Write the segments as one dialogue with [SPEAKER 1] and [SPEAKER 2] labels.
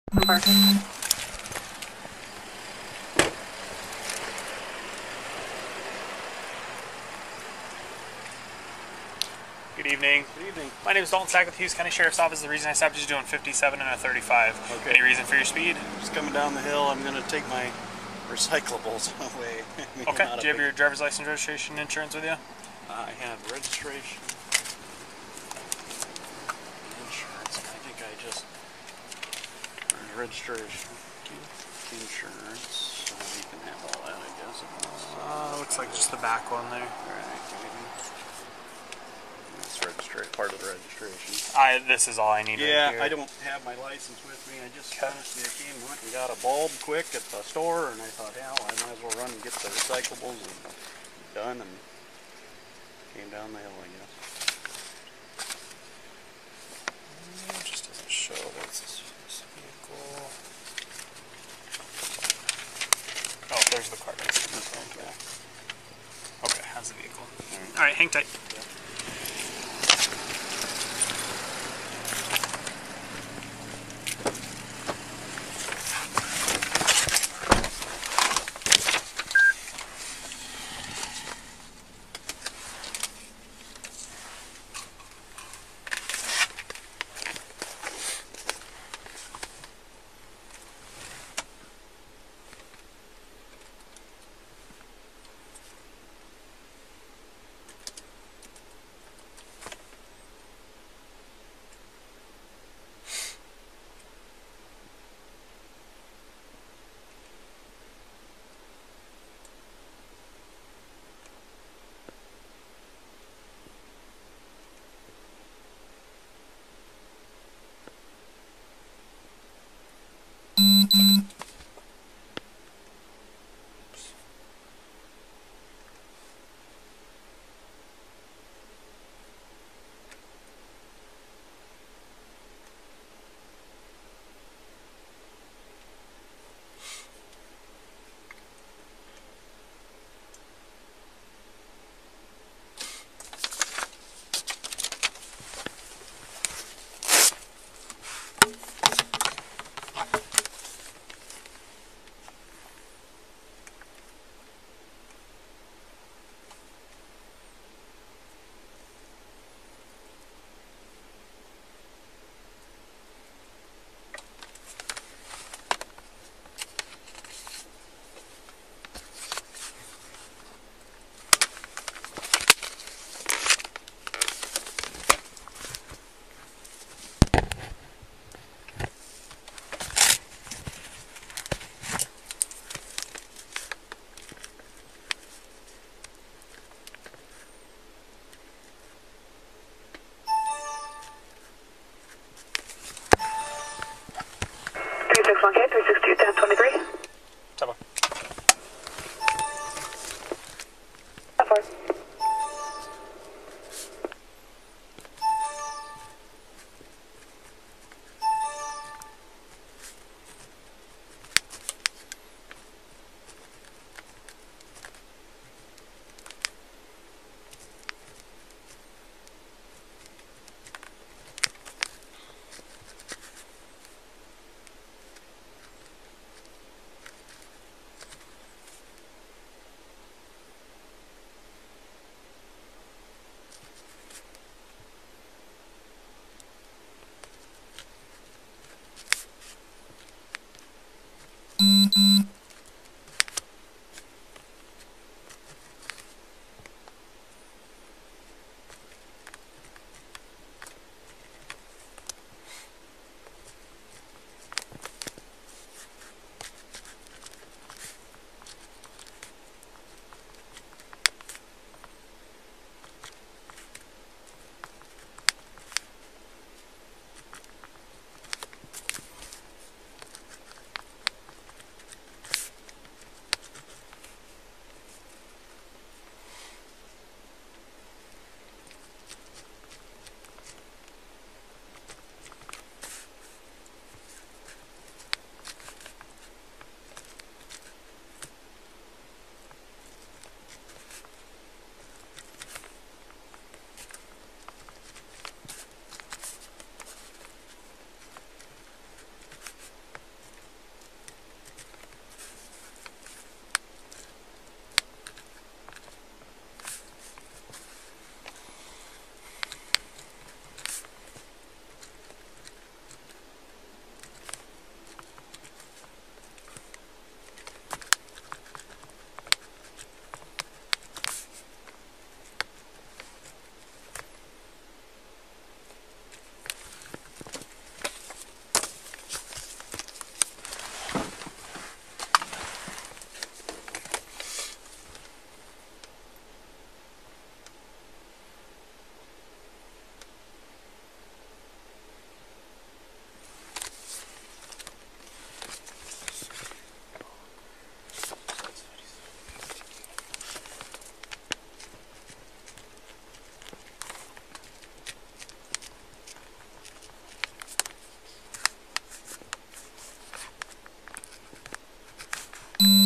[SPEAKER 1] Parking.
[SPEAKER 2] Good evening.
[SPEAKER 3] Good evening.
[SPEAKER 2] My name is Dalton Sack with Hughes County Sheriff's Office. The reason I stopped is doing 57 and a 35.
[SPEAKER 3] Okay.
[SPEAKER 2] Any reason for your speed?
[SPEAKER 3] Just coming down the hill. I'm going to take my recyclables away.
[SPEAKER 2] Okay. Do you have your driver's license, registration, insurance with you?
[SPEAKER 3] I have registration. Insurance. I think I just... registration. Insurance. You can have all that, I guess.
[SPEAKER 2] Looks like just the back one there.
[SPEAKER 3] Right. That's part of the registration.
[SPEAKER 2] This is all I need
[SPEAKER 3] Yeah,
[SPEAKER 2] right here.
[SPEAKER 3] I don't have my license with me. I just honestly went and got a bulb quick at the store, and I thought, hell, I might as well run and get the recyclables and done, and came down the hill, I guess.
[SPEAKER 2] It just doesn't show that it's this vehicle. Oh, there's the car.
[SPEAKER 3] Okay.
[SPEAKER 2] Okay, how's the vehicle? Alright, hang tight.
[SPEAKER 3] Yeah.
[SPEAKER 1] Okay, 362, 1023.
[SPEAKER 2] Tell me.
[SPEAKER 1] How far?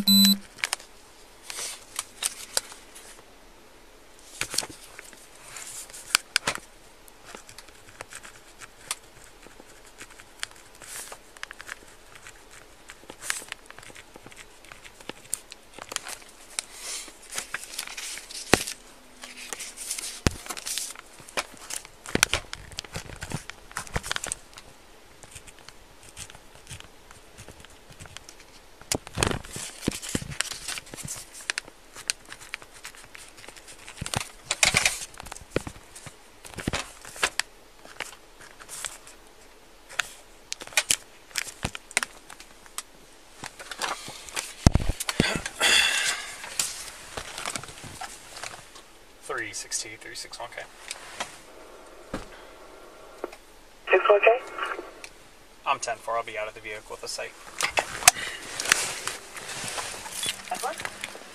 [SPEAKER 4] 361K.
[SPEAKER 1] 61K.
[SPEAKER 4] I'm 10-4. I'll be out of the vehicle with the site.
[SPEAKER 1] That's one.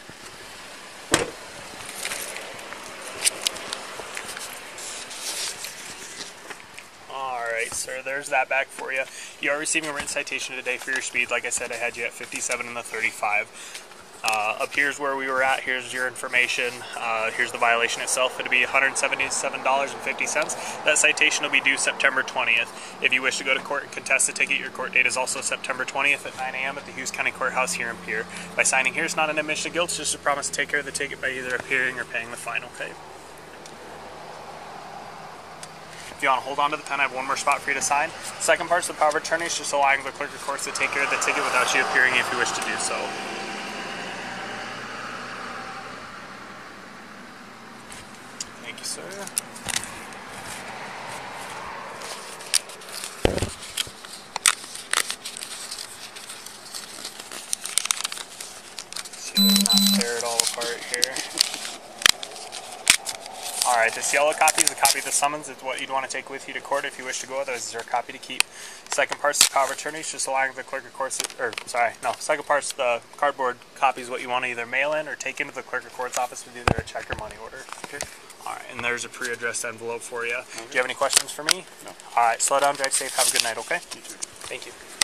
[SPEAKER 4] Alright, sir, there's that back for you. You are receiving a written citation today for your speed. Like I said, I had you at 57 and a 35. Up here's where we were at. Here's your information. Here's the violation itself. It'll be $177.50. That citation will be due September 20th. If you wish to go to court and contest the ticket, your court date is also September 20th at 9 a.m. at the Hughes County Courthouse here in Pierre. By signing here, it's not an admission of guilt. It's just a promise to take care of the ticket by either appearing or paying the fine, okay? If you want to hold on to the pen, I have one more spot for you to sign. Second part's the power of attorney. It's just allowing the clerk of courts to take care of the ticket without you appearing if you wish to do so. Thank you, sir. See if I can not tear it all apart here. Alright, this yellow copy is a copy of the summons. It's what you'd want to take with you to court if you wish to go. Otherwise, it's a copy to keep. Second part's the power of attorney. It's just allowing the clerk of courts, second part's the cardboard copy is what you want to either mail in or take into the clerk of court's office with either a check or money order.
[SPEAKER 3] Okay.
[SPEAKER 4] Alright, and there's a pre-addressed envelope for you.
[SPEAKER 3] Okay.
[SPEAKER 4] Do you have any questions for me?
[SPEAKER 3] No.
[SPEAKER 4] Alright, slow down, drive safe, have a good night, okay?
[SPEAKER 3] You too.
[SPEAKER 4] Thank you.